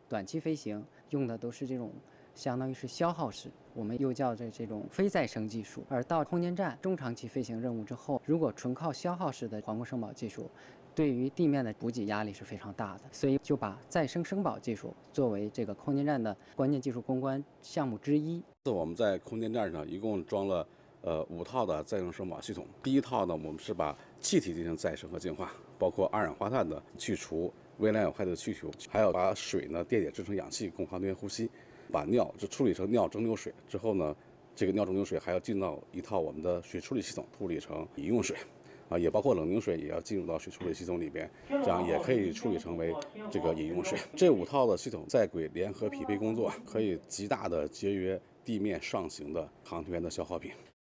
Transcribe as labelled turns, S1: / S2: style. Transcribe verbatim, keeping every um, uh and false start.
S1: 短期飞行用的都是这种相当于是消耗式，我们又叫这这种非再生技术。而到空间站中长期飞行任务之后，如果纯靠消耗式的环控生保技术，对于地面的补给压力是非常大的，所以就把再生生保技术作为这个空间站的关键技术攻关项目之一。
S2: 我们在空间站上一共装了呃五套的再生生保系统。第一套呢，我们是把气体进行再生和净化，包括二氧化碳的去除、微量有害的去除，还有把水呢电解制成氧气供航天员呼吸，把尿就处理成尿蒸馏水之后呢，这个尿蒸馏水还要进到一套我们的水处理系统，处理成饮用水。啊，也包括冷凝水也要进入到水处理系统里边，这样也可以处理成为这个饮用水。这五套的系统在轨联合匹配工作，可以极大的节约地面上行的航天员的消耗品。